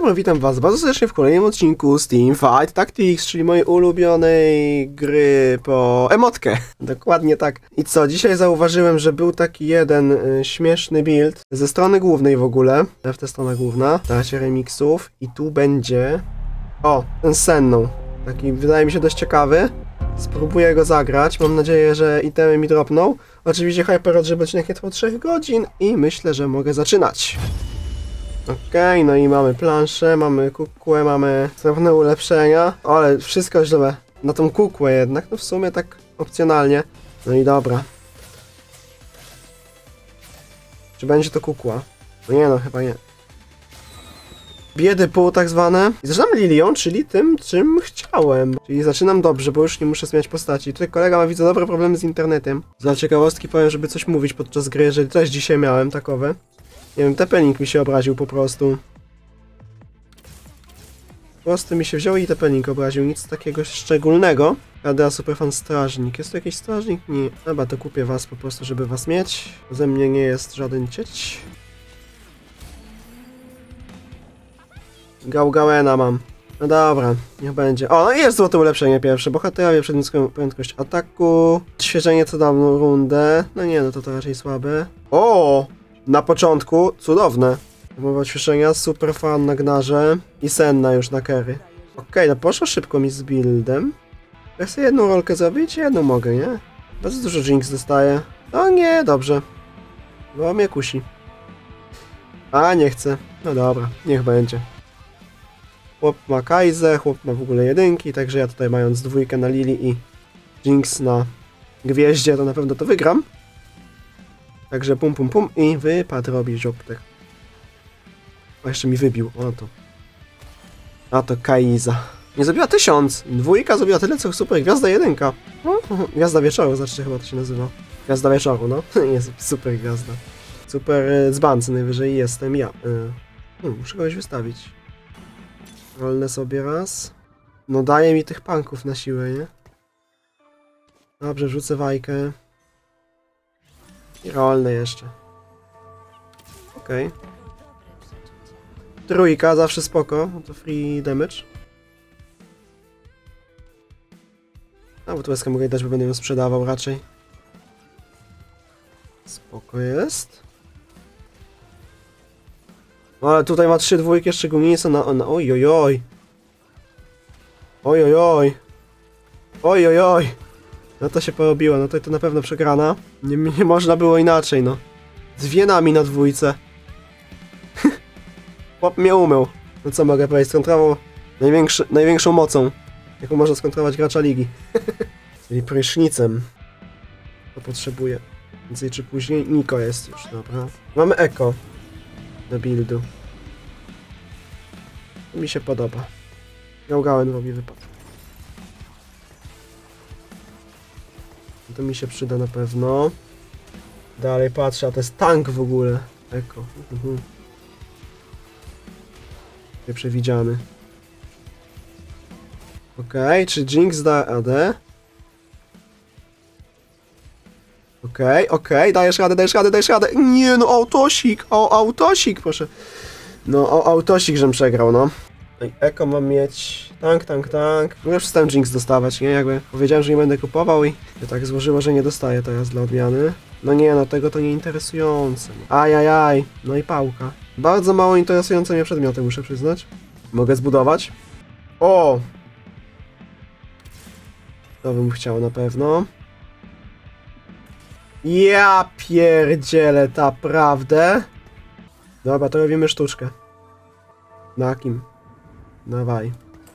dobry, witam was bardzo serdecznie w kolejnym odcinku z Teamfight Tactics, czyli mojej ulubionej gry po emotkę. Dokładnie tak. I co, dzisiaj zauważyłem, że był taki jeden śmieszny build ze strony głównej w ogóle. W tę stronę główna, w trakcie remixów. I tu będzie... O, ten z Senną. Taki, wydaje mi się, dość ciekawy. Spróbuję go zagrać, mam nadzieję, że itemy mi dropną. Oczywiście Hyperrod, żeby odcinek nie trwał 3 godzin i myślę, że mogę zaczynać. Okej, no i mamy planszę, mamy kukłę, mamy drobne ulepszenia. O, ale wszystko źle. Na tą kukłę jednak, no w sumie tak opcjonalnie. No i dobra. Czy będzie to kukła? No nie no, chyba nie. Biedy pół tak zwane. I zaczynam Lilią, czyli tym, czym chciałem. Czyli zaczynam dobrze, bo już nie muszę zmieniać postaci. Tutaj kolega ma, widzę, dobre problemy z internetem. Dla ciekawostki powiem, żeby coś mówić podczas gry, jeżeli też dzisiaj miałem takowe. Nie wiem, tepeling mi się obraził po prostu. Po prostu mi się wziął i tepeling obraził, nic takiego szczególnego. KDA Superfan Strażnik. Jest tu jakiś strażnik? Nie. Chyba to kupię was po prostu, żeby was mieć. Ze mnie nie jest żaden cieć. Gałgałena mam. No dobra, niech będzie. O, no i jest złote ulepszenie pierwsze. Bohaterowie przed niską prędkość ataku. Odświeżenie co dawną rundę. No nie, no to raczej słabe. O! Na początku cudowne. Mowa odświeżenia, super fan na gnarze i Senna już na carry. Okej, no poszło szybko mi z buildem. Jak chcę jedną rolkę zrobić? Jedną mogę, nie? Bardzo dużo Jinx dostaję. O nie, dobrze. Bo mnie kusi. A, nie chcę. No dobra, niech będzie. Chłop ma Kaiser, chłop ma w ogóle jedynki, także ja tutaj mając dwójkę na Lili i Jinx na gwieździe, to na pewno to wygram. Także pum pum pum i wypadł robi żoptek. O, jeszcze mi wybił, o to. A to Kaiza. Nie zrobiła 1000. Dwójka zrobiła tyle co super gwiazda jedynka. Gwiazda wieczoru, znaczy chyba to się nazywa. Gwiazda wieczoru, no. Jest super gwiazda. Super dzban, co najwyżej jestem ja. Muszę kogoś wystawić. Rolnę sobie raz. No daje mi tych punków na siłę, nie? Dobrze, rzucę wajkę. I rolne jeszcze. Okej. Trójka, zawsze spoko. To free damage. A, bo tu łezkę mogę dać, bo będę ją sprzedawał raczej. Spoko jest. No, ale tutaj ma 3 dwójki, szczególnie są na... Ojojoj. Ojojoj. Ojojoj. No to się porobiło, no to na pewno przegrana. Nie można było inaczej, no. Z wienami na dwójce. Chłop mnie umył. No co mogę powiedzieć, skontrował największą mocą, jaką można skontrować gracza ligi. Czyli prysznicem. To potrzebuję. Więcej czy później. Niko jest już, dobra. Mamy Eko do buildu. To mi się podoba. Gałgałem robi wypad. To mi się przyda na pewno. Dalej patrzę, a to jest tank w ogóle. Eko. Przewidziany. Okej, czy Jinx da radę? Okej, dajesz radę. Nie no, autosik, autosik, proszę. No, autosik, żem przegrał, no. I Eko mam mieć... Tank. No już przestałem Jinx dostawać, nie? Jakby powiedziałem, że nie będę kupował i się tak złożyło, że nie dostaję teraz dla odmiany. No nie, no tego to nie interesujące. Ajajaj, no i pałka. Bardzo mało interesujące mnie przedmioty, muszę przyznać. Mogę zbudować? O! To bym chciał na pewno. Ja pierdzielę, naprawdę? Dobra, to robimy sztuczkę. Na kim? Dawaj.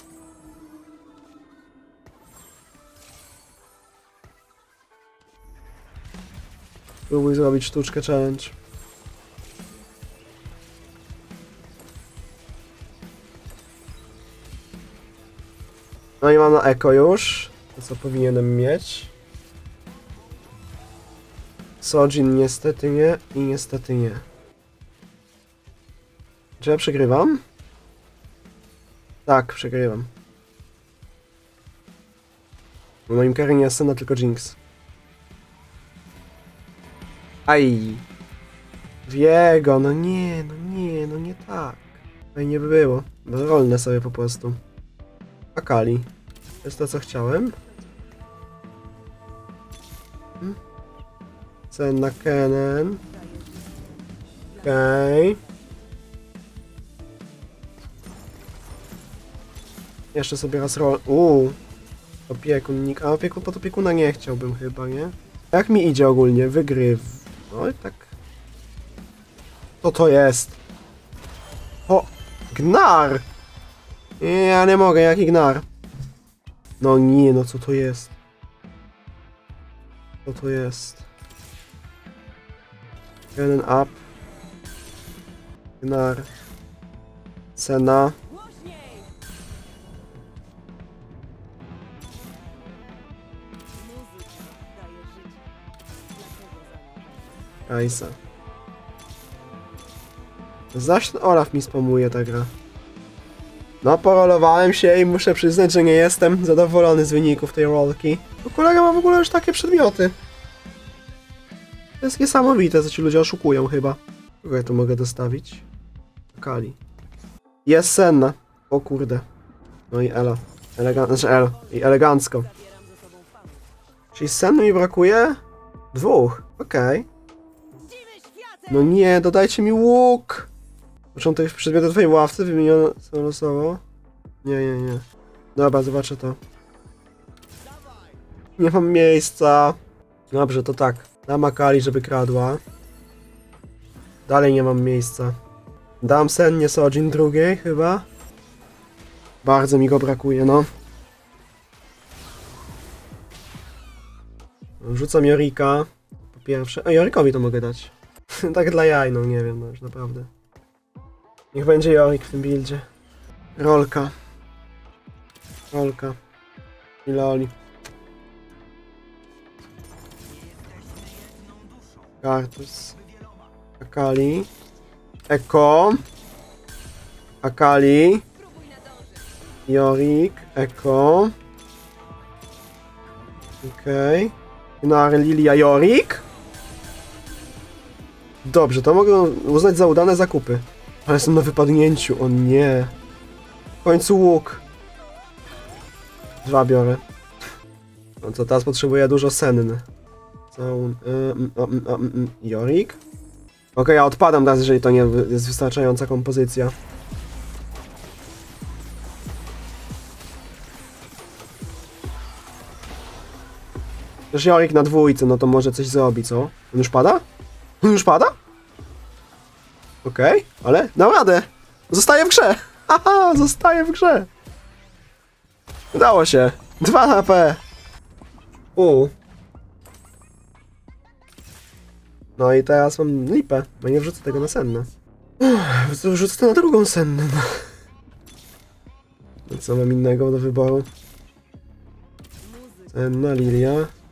Spróbuj zrobić sztuczkę challenge. No i mam na Eko już. To co powinienem mieć. Sojin niestety nie i niestety nie. Czy ja przegrywam? Tak, przegrywam. W moim carry nie jest Senna, tylko Jinx. Aj! Wiego, no nie tak. Fajnie by było. Rolne sobie po prostu. Akali. To jest to, co chciałem. Senna Kennen. Okej. Jeszcze sobie raz roll. Opiekunnik. A pod opiekuna nie chciałbym chyba, nie? Jak mi idzie ogólnie? Wygryw. Oj, tak. Co to jest? O! Gnar! Ja nie mogę, jaki gnar? No nie, no co to jest? Co to jest? Jeden up. Gnar. Senna. Kajsa. Zaś Olaf mi spamuje ta gra. No, porolowałem się i muszę przyznać, że nie jestem zadowolony z wyników tej rolki. Bo kolega ma w ogóle już takie przedmioty. To jest niesamowite, co ci ludzie oszukują chyba. Kogo ja tu mogę dostawić? Akali. Jest Senna. O kurde. No i Ela. Znaczy Ela. I elegancko. Czyli Senny mi brakuje? 2. Okej. No nie, dodajcie mi łuk! Początek przedmiotu twojej ławce wymieniono losowo. Nie. Dobra, zobaczę to. Nie mam miejsca. Dobrze, to tak. Dam Akali, żeby kradła. Dalej nie mam miejsca. Dam Sennie Sojin drugiej chyba. Bardzo mi go brakuje, no. Rzucam Jorika. Po pierwsze. Jorikowi to mogę dać. Tak dla jaj, no nie wiem, no już naprawdę. Niech będzie Jorik w tym buildzie. Rolka. I Loli. Kartus. Akali. Eko. Akali. Jorik. Eko. Okej. Gnar, Lilia, Jorik. Dobrze, to mogę uznać za udane zakupy. Ale jestem na wypadnięciu, o nie. W końcu łuk. 2 biorę. No to teraz potrzebuję dużo senny. Jorik? Okej, ja odpadam teraz, jeżeli to nie jest wystarczająca kompozycja. Też Jorik na 2, no to może coś zrobi, co? On już pada? On już pada? Okej, ale dam radę. Zostaję w grze. Haha, zostaję w grze. Udało się. 2 HP. No i teraz mam lipę, bo nie wrzucę tego na sennę. Wrzucę to na drugą sennę. No co mam innego do wyboru? Senna, Lilia.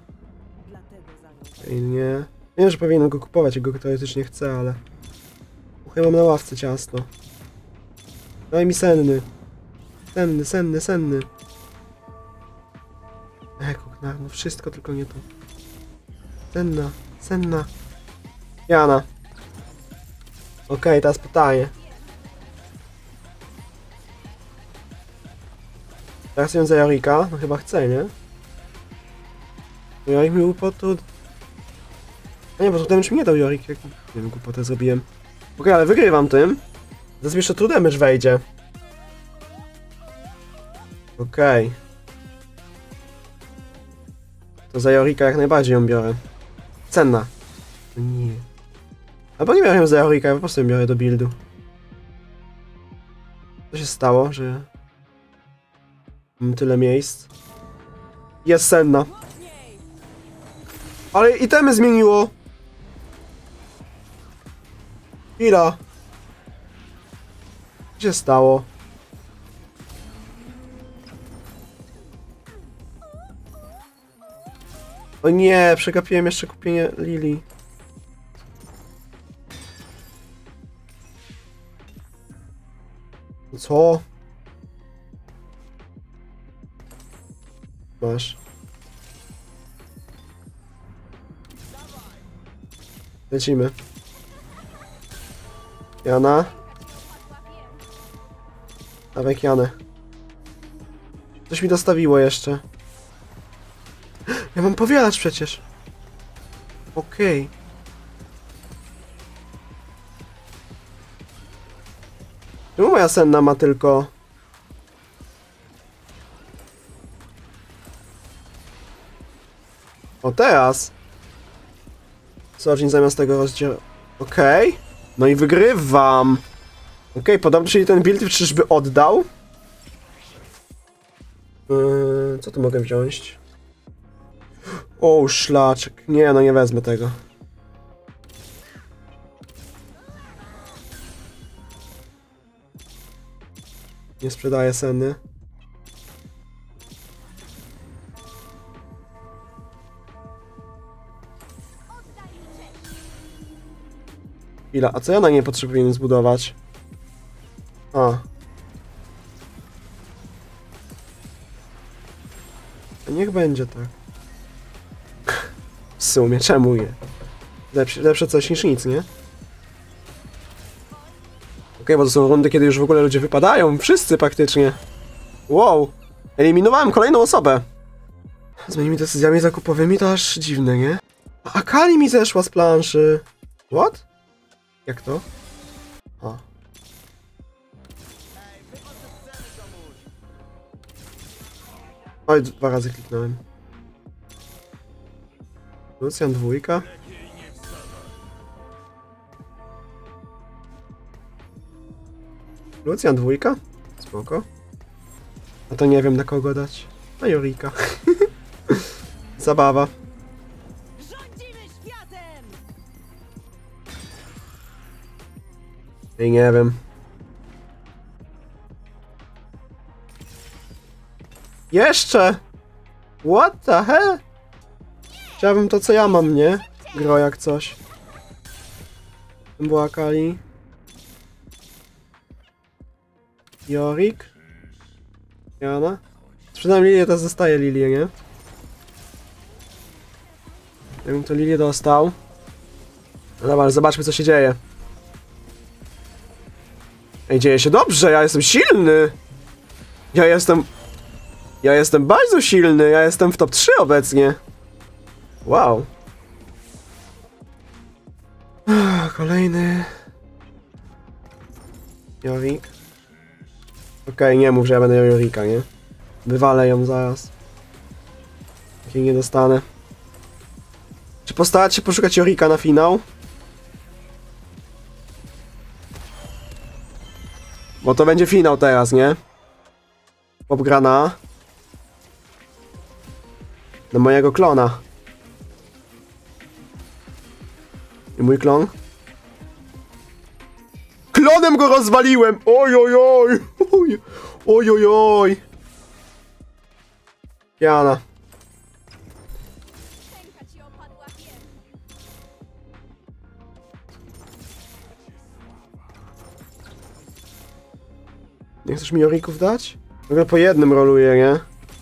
Nie. Wiem, że powinienem go kupować, jak go teoretycznie chcę, ale... Chyba mam na ławce ciasto. Daj mi senny. Senny. Gnar, no wszystko, tylko nie to. Senna. Jana. Okej, teraz pytanie. Teraz ją za Jorika? No chyba chcę, nie? Bo Jorik mi upadł. A nie, bo tutaj już mi nie dał Jorik, jak... Nie wiem, głupotę zrobiłem. Okej, ale wygrywam tym. Zaraz jeszcze true damage wejdzie. Okej. To za Jorika jak najbardziej ją biorę. Senna. Nie. Albo nie biorę ją za Jorika, ja po prostu ją biorę do buildu. Co się stało, że... Mam tyle miejsc. Jest Senna. Ale itemy zmieniło. Chwila. Co się stało? O nie, przegapiłem jeszcze kupienie Lili. Co? Masz. Lecimy. Jana. Dawaj, Kianę. Coś mi dostawiło jeszcze. Ja mam powielacz przecież. Okej. Czemu moja senna ma tylko... O, teraz! Sojin zamiast tego rozdział... Okej. No i wygrywam! Okej, podobno, czyli ten build czyżby oddał? Co tu mogę wziąć? O, szlaczek. Nie, no nie wezmę tego. Nie sprzedaję seny. Chwila, a co ja na niej potrzebuję zbudować? A. Niech będzie tak. W sumie, czemu nie? Lepsze coś niż nic, nie? Okej, bo to są rundy, kiedy już w ogóle ludzie wypadają. Wszyscy praktycznie. Wow. Eliminowałem kolejną osobę. Z moimi decyzjami zakupowymi to aż dziwne, nie? A Akali mi zeszła z planszy. What? Jak to? A. Oj, 2 razy kliknąłem. Lucian 2. Lucian 2? Spoko. A to nie wiem na kogo dać. Na Jorika. Zabawa. I nie wiem. Jeszcze! What the hell? Chciałbym to, co ja mam, nie? Gro jak coś. Była Akali. Jorik. Jana. Sprzedam Lilię, to zostaje Lilię, nie? Jakbym to Lilię dostał. No dobra, ale zobaczmy, co się dzieje. Ej, dzieje się dobrze, ja jestem silny! Ja jestem bardzo silny, ja jestem w top 3 obecnie. Wow. Kolejny... Jorik. Okej, nie mów, że ja będę miał Jorika, nie? Wywalę ją zaraz. Jak jej nie dostanę. Czy postarać się poszukać Jorika na finał? Bo to będzie finał teraz, nie? Popgrana. Na mojego klona. I mój klon? Klonem go rozwaliłem! Oj, oj, oj! Oj, oj, oj, oj! Jana. Nie chcesz mi Jorików dać? W ogóle po jednym roluję, nie?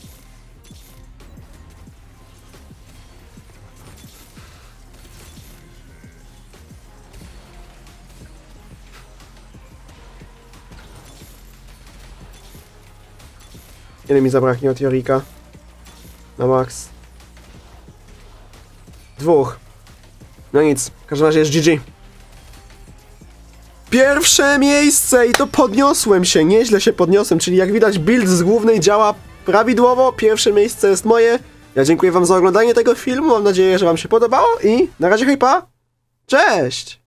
Ile mi zabraknie od Jorika? Na max. 2. No nic, w każdym razie jest GG. Pierwsze miejsce i to podniosłem się, nieźle się podniosłem, czyli jak widać build z głównej działa prawidłowo, pierwsze miejsce jest moje. Ja dziękuję wam za oglądanie tego filmu, mam nadzieję, że wam się podobało i na razie hejpa, cześć!